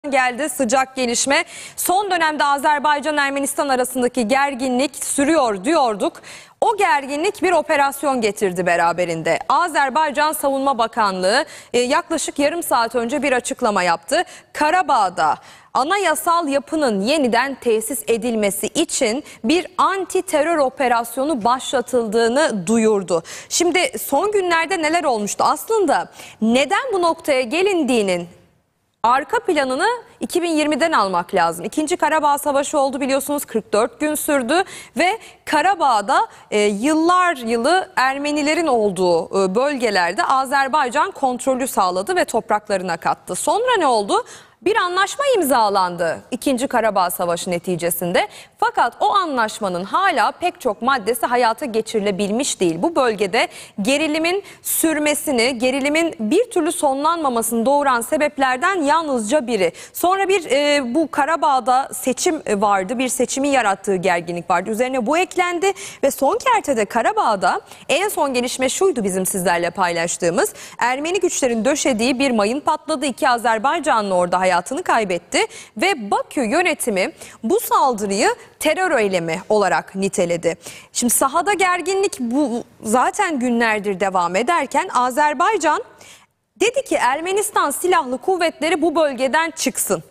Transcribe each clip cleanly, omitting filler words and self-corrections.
Geldi sıcak gelişme. Son dönemde Azerbaycan-Ermenistan arasındaki gerginlik sürüyor diyorduk. O gerginlik bir operasyon getirdi beraberinde. Azerbaycan Savunma Bakanlığı yaklaşık yarım saat önce bir açıklama yaptı. Karabağ'da anayasal yapının yeniden tesis edilmesi için bir anti terör operasyonu başlatıldığını duyurdu. Şimdi son günlerde neler olmuştu? Aslında neden bu noktaya gelindiğinin arka planını 2020'den almak lazım. İkinci Karabağ Savaşı oldu biliyorsunuz, 44 gün sürdü ve Karabağ'da yıllar yılı Ermenilerin olduğu bölgelerde Azerbaycan kontrolü sağladı ve topraklarına kattı. Sonra ne oldu? Bir anlaşma imzalandı İkinci Karabağ Savaşı neticesinde. Fakat o anlaşmanın hala pek çok maddesi hayata geçirilebilmiş değil. Bu bölgede gerilimin sürmesini, gerilimin bir türlü sonlanmamasını doğuran sebeplerden yalnızca biri. Sonra bu Karabağ'da seçim vardı. Bir seçimin yarattığı gerginlik vardı. Üzerine bu eklendi ve son kertede Karabağ'da en son gelişme şuydu, bizim sizlerle paylaştığımız. Ermeni güçlerin döşediği bir mayın patladı. 2 Azerbaycanlı orada hayatını kaybetti ve Bakü yönetimi bu saldırıyı terör eylemi olarak niteledi. Şimdi sahada gerginlik bu zaten günlerdir devam ederken Azerbaycan dedi ki Ermenistan silahlı kuvvetleri bu bölgeden çıksın.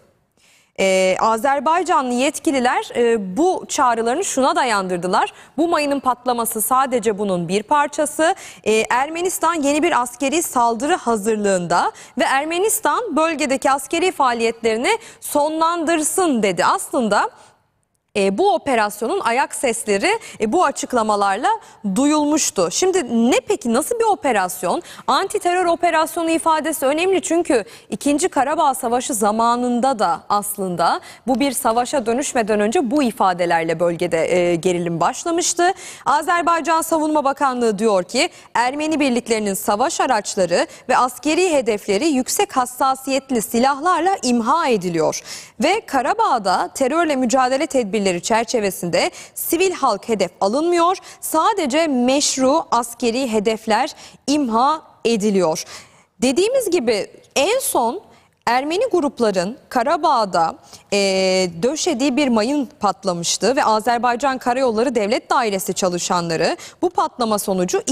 Azerbaycanlı yetkililer bu çağrılarını şuna dayandırdılar. Bu mayının patlaması sadece bunun bir parçası. Ermenistan yeni bir askeri saldırı hazırlığında ve Ermenistan bölgedeki askeri faaliyetlerini sonlandırsın dedi. Aslında bu operasyonun ayak sesleri bu açıklamalarla duyulmuştu. Şimdi peki nasıl bir operasyon? Anti terör operasyonu ifadesi önemli çünkü 2. Karabağ Savaşı zamanında da aslında bu bir savaşa dönüşmeden önce bu ifadelerle bölgede gerilim başlamıştı. Azerbaycan Savunma Bakanlığı diyor ki Ermeni birliklerinin savaş araçları ve askeri hedefleri yüksek hassasiyetli silahlarla imha ediliyor. Ve Karabağ'da terörle mücadele tedbirleri çerçevesinde sivil halk hedef alınmıyor. Sadece meşru askeri hedefler imha ediliyor. Dediğimiz gibi en son Ermeni grupların Karabağ'da döşediği bir mayın patlamıştı ve Azerbaycan Karayolları Devlet Dairesi çalışanları bu patlama sonucu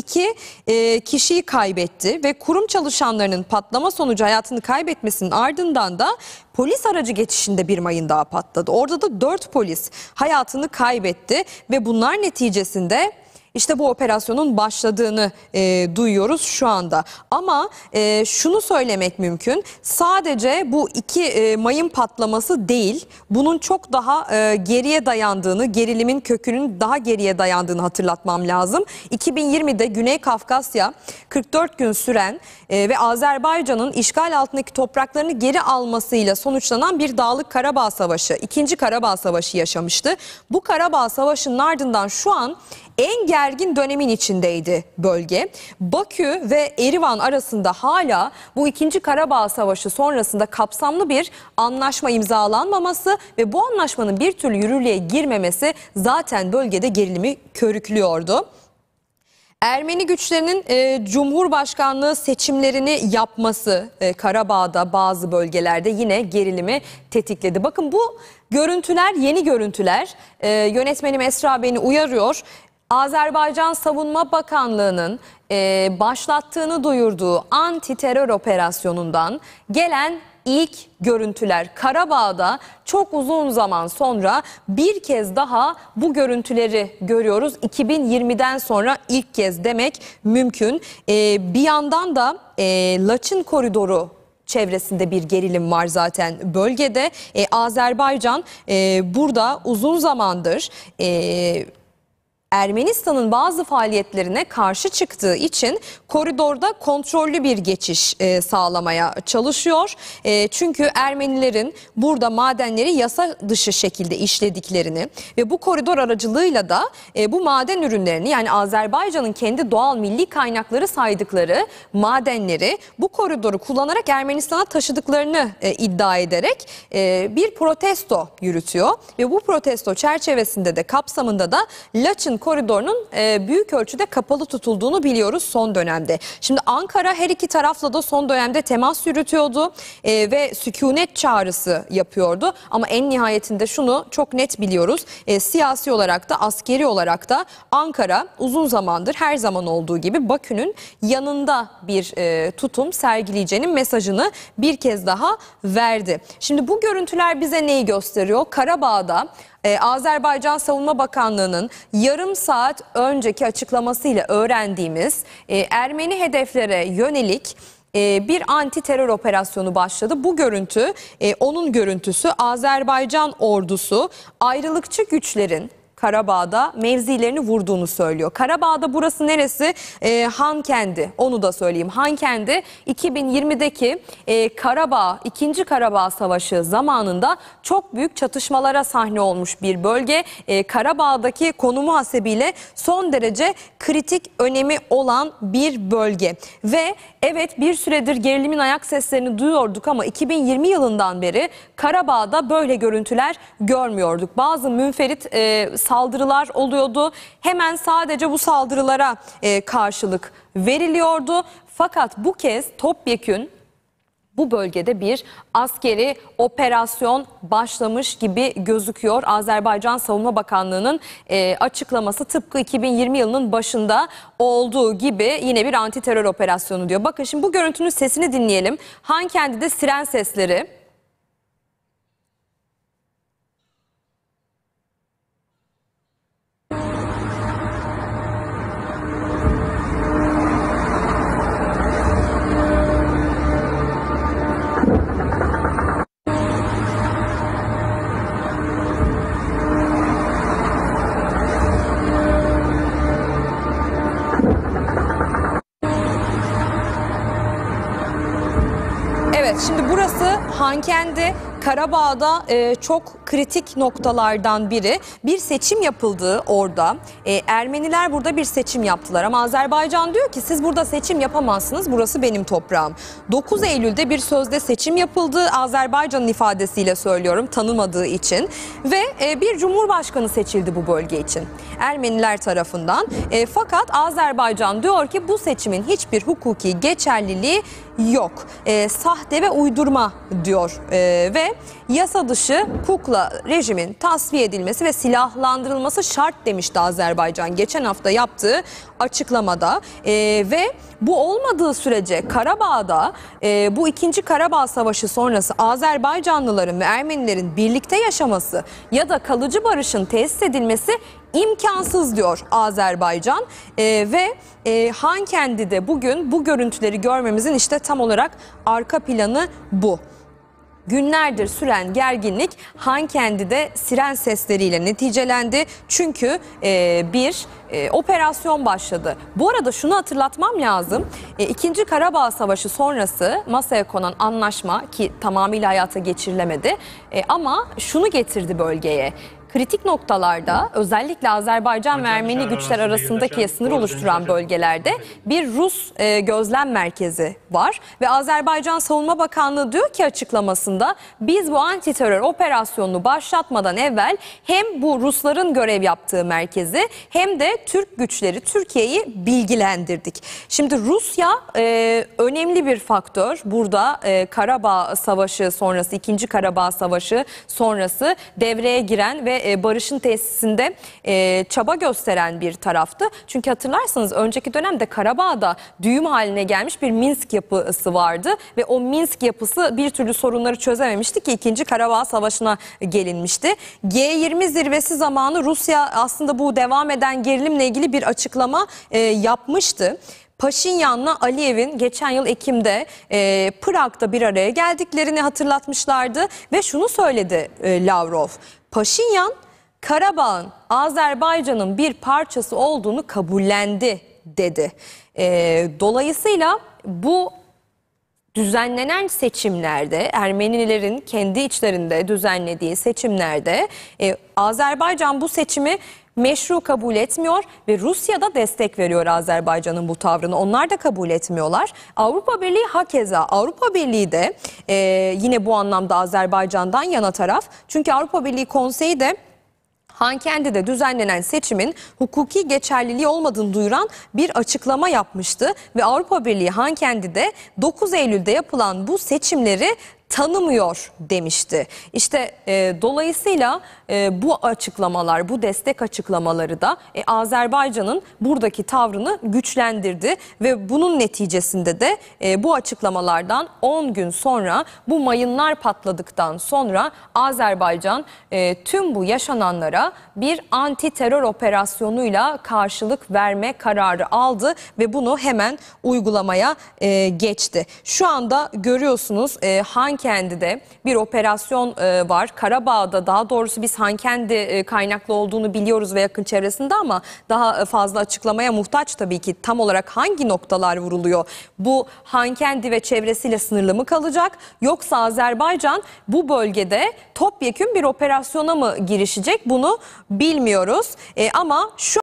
2 kişiyi kaybetti ve kurum çalışanlarının patlama sonucu hayatını kaybetmesinin ardından da polis aracı geçişinde bir mayın daha patladı. Orada da 4 polis hayatını kaybetti ve bunlar neticesinde İşte bu operasyonun başladığını duyuyoruz şu anda. Ama şunu söylemek mümkün. Sadece bu 2 mayın patlaması değil, bunun çok daha geriye dayandığını, gerilimin kökünün daha geriye dayandığını hatırlatmam lazım. 2020'de Güney Kafkasya 44 gün süren ve Azerbaycan'ın işgal altındaki topraklarını geri almasıyla sonuçlanan bir Dağlık Karabağ Savaşı, 2. Karabağ Savaşı yaşamıştı. Bu Karabağ Savaşı'nın ardından şu an en gergin dönemin içindeydi bölge. Bakü ve Erivan arasında hala bu 2. Karabağ Savaşı sonrasında kapsamlı bir anlaşma imzalanmaması ve bu anlaşmanın bir türlü yürürlüğe girmemesi zaten bölgede gerilimi körüklüyordu. Ermeni güçlerinin Cumhurbaşkanlığı seçimlerini yapması Karabağ'da bazı bölgelerde yine gerilimi tetikledi. Bakın bu görüntüler yeni görüntüler. Yönetmenim Esra beni uyarıyor. Azerbaycan Savunma Bakanlığı'nın başlattığını duyurduğu anti terör operasyonundan gelen ilk görüntüler. Karabağ'da çok uzun zaman sonra bir kez daha bu görüntüleri görüyoruz. 2020'den sonra ilk kez demek mümkün. Bir yandan da Laçın Koridoru çevresinde bir gerilim var zaten bölgede. Azerbaycan burada uzun zamandır Ermenistan'ın bazı faaliyetlerine karşı çıktığı için koridorda kontrollü bir geçiş sağlamaya çalışıyor. Çünkü Ermenilerin burada madenleri yasa dışı şekilde işlediklerini ve bu koridor aracılığıyla da bu maden ürünlerini, yani Azerbaycan'ın kendi doğal milli kaynakları saydıkları madenleri bu koridoru kullanarak Ermenistan'a taşıdıklarını iddia ederek bir protesto yürütüyor. Ve bu protesto çerçevesinde de kapsamında da Laçın ulaşım koridorunun büyük ölçüde kapalı tutulduğunu biliyoruz son dönemde. Şimdi Ankara her iki tarafla da son dönemde temas yürütüyordu ve sükunet çağrısı yapıyordu. Ama en nihayetinde şunu çok net biliyoruz. Siyasi olarak da askeri olarak da Ankara uzun zamandır her zaman olduğu gibi Bakü'nün yanında bir tutum sergileyeceğinin mesajını bir kez daha verdi. Şimdi bu görüntüler bize neyi gösteriyor? Karabağ'da Azerbaycan Savunma Bakanlığı'nın yarım saat önceki açıklamasıyla öğrendiğimiz Ermeni hedeflere yönelik bir anti terör operasyonu başladı. Bu görüntü onun görüntüsü. Azerbaycan ordusu ayrılıkçı güçlerin Karabağ'da mevzilerini vurduğunu söylüyor. Karabağ'da burası neresi? Hankendi. Onu da söyleyeyim. Hankendi 2020'deki Karabağ, 2. Karabağ Savaşı zamanında çok büyük çatışmalara sahne olmuş bir bölge. Karabağ'daki konumu hasebiyle son derece kritik önemi olan bir bölge. Ve evet, bir süredir gerilimin ayak seslerini duyuyorduk ama 2020 yılından beri Karabağ'da böyle görüntüler görmüyorduk. Bazı münferit saldırılar oluyordu. Hemen sadece bu saldırılara karşılık veriliyordu. Fakat bu kez topyekün bu bölgede bir askeri operasyon başlamış gibi gözüküyor. Azerbaycan Savunma Bakanlığı'nın açıklaması tıpkı 2020 yılının başında olduğu gibi yine bir anti terör operasyonu diyor. Bakın şimdi bu görüntünün sesini dinleyelim. Hankendi'de siren sesleri. Evet, şimdi burası Hankendi, Karabağ'da çok kritik noktalardan biri. Bir seçim yapıldı orada. Ermeniler burada bir seçim yaptılar ama Azerbaycan diyor ki siz burada seçim yapamazsınız, burası benim toprağım. 9 Eylül'de bir sözde seçim yapıldı. Azerbaycan'ın ifadesiyle söylüyorum, tanımadığı için. Ve bir cumhurbaşkanı seçildi bu bölge için Ermeniler tarafından. Fakat Azerbaycan diyor ki bu seçimin hiçbir hukuki geçerliliği yok. Sahte ve uydurma diyor ve yasa dışı kukla rejimin tasfiye edilmesi ve silahlandırılması şart demişti Azerbaycan geçen hafta yaptığı açıklamada. Ve bu olmadığı sürece Karabağ'da bu 2. Karabağ Savaşı sonrası Azerbaycanlıların ve Ermenilerin birlikte yaşaması ya da kalıcı barışın tesis edilmesi imkansız diyor Azerbaycan. Ve Hankendi'de bugün bu görüntüleri görmemizin işte tam olarak arka planı bu. Günlerdir süren gerginlik Hankendi'de siren sesleriyle neticelendi. Çünkü bir operasyon başladı. Bu arada şunu hatırlatmam lazım. 2. Karabağ Savaşı sonrası masaya konan anlaşma ki tamamıyla hayata geçirilemedi ama şunu getirdi bölgeye. Kritik noktalarda özellikle Azerbaycan ve Ermeni güçler arasındaki sınır oluşturan bölgelerde bir Rus gözlem merkezi var. Ve Azerbaycan Savunma Bakanlığı diyor ki açıklamasında biz bu anti terör operasyonunu başlatmadan evvel hem bu Rusların görev yaptığı merkezi hem de Türk güçleri Türkiye'yi bilgilendirdik. Şimdi Rusya önemli bir faktör burada. Karabağ Savaşı sonrası, 2. Karabağ Savaşı sonrası devreye giren ve barışın tesisinde çaba gösteren bir taraftı. Çünkü hatırlarsanız önceki dönemde Karabağ'da düğüm haline gelmiş bir Minsk yapısı vardı ve o Minsk yapısı bir türlü sorunları çözememişti ki 2. Karabağ Savaşı'na gelinmişti. G20 zirvesi zamanı Rusya aslında bu devam eden gerilimle ilgili bir açıklama yapmıştı. Paşinyan'la Aliyev'in geçen yıl Ekim'de Prag'da bir araya geldiklerini hatırlatmışlardı ve şunu söyledi Lavrov. Paşinyan, Karabağ'ın Azerbaycan'ın bir parçası olduğunu kabullendi dedi. Dolayısıyla bu düzenlenen seçimlerde, Ermenilerin kendi içlerinde düzenlediği seçimlerde Azerbaycan bu seçimi meşru kabul etmiyor ve Rusya da destek veriyor Azerbaycan'ın bu tavrını. Onlar da kabul etmiyorlar. Avrupa Birliği hakeza. Avrupa Birliği de yine bu anlamda Azerbaycan'dan yana taraf. Çünkü Avrupa Birliği Konseyi de Hankendi'de düzenlenen seçimin hukuki geçerliliği olmadığını duyuran bir açıklama yapmıştı ve Avrupa Birliği Hankendi'de 9 Eylül'de yapılan bu seçimleri tanımıyor demişti. İşte dolayısıyla bu açıklamalar, bu destek açıklamaları da Azerbaycan'ın buradaki tavrını güçlendirdi ve bunun neticesinde de bu açıklamalardan 10 gün sonra, bu mayınlar patladıktan sonra Azerbaycan tüm bu yaşananlara bir anti terör operasyonuyla karşılık verme kararı aldı ve bunu hemen uygulamaya geçti. Şu anda görüyorsunuz Hankendi'de bir operasyon var. Karabağ'da, daha doğrusu biz Hankendi kaynaklı olduğunu biliyoruz ve yakın çevresinde, ama daha fazla açıklamaya muhtaç tabii ki. Tam olarak hangi noktalar vuruluyor? Bu Hankendi ve çevresiyle sınırlı mı kalacak? Yoksa Azerbaycan bu bölgede topyekün bir operasyona mı girişecek? Bunu bilmiyoruz. Ama şu